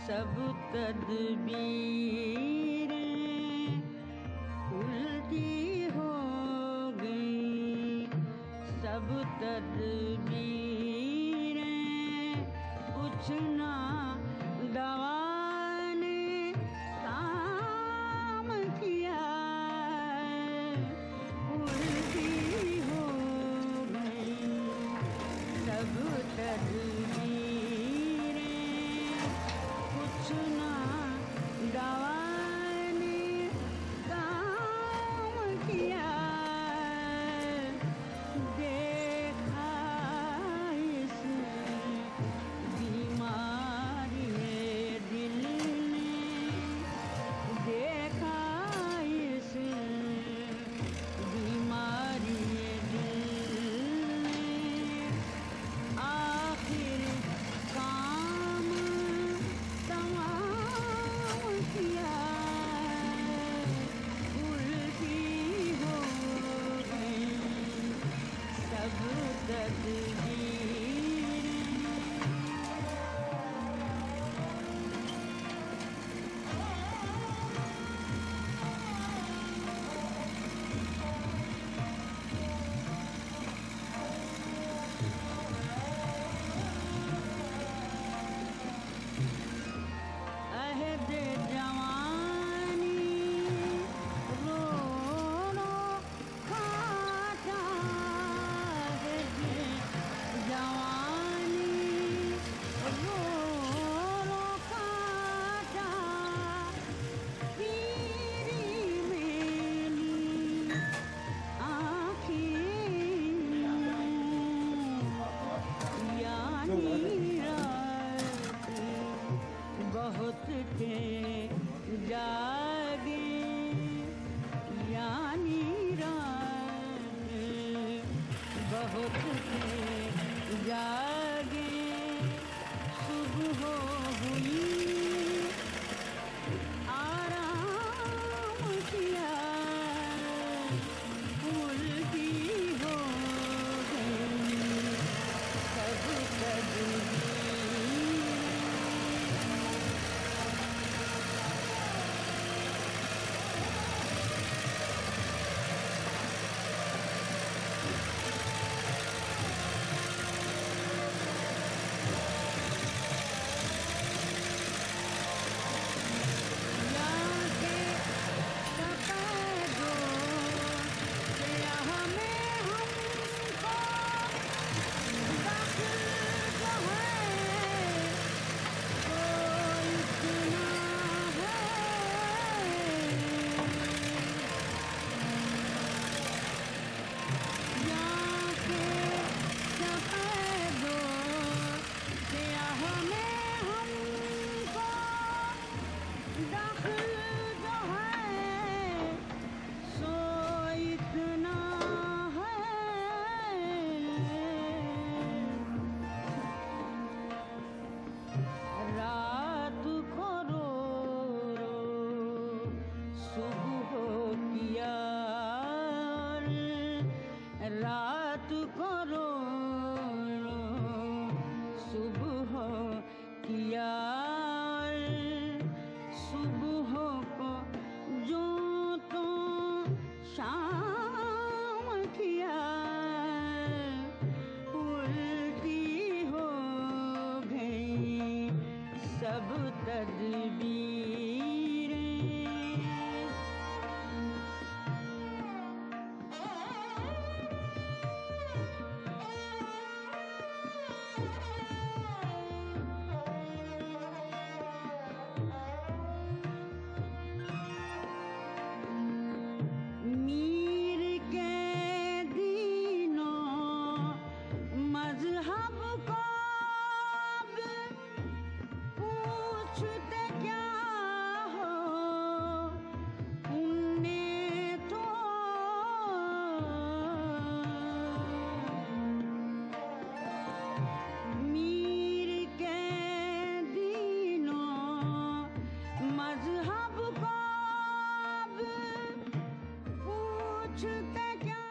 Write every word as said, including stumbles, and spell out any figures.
सब तदबीरें उल्टी हो गई, सब तदबीरें कुछ ना दवा ने काम किया, उल्टी हो गई सब तदबीरें, कुछ ना दवा ने काम किया। देखा इस बीमारी दिल ने, देखा इस बीमारी दिल ने, आखिर काम तमाम किया, उल्टी हो गई सब तदबीरें। अहद जवानी रो रो काटा, अहद जवानी रो रो काटा, पीरी मेली आँखें यानी रात बहुत थे जागे, यानी रात बहुत थे जागे, सुबह हुई आराम किया, उल्टी हो गई सब तदबीरें। रात को रो रो सुबह किया, रात को रो रो सुबह किया, सुबह को जो तो शाम किया, उल्टी हो गई सब तदबीरें। मीर के दीनों मजहब को अब पूछते क्या हो, उनने तो मीर के दीनों मजहब को अब पूछते क्या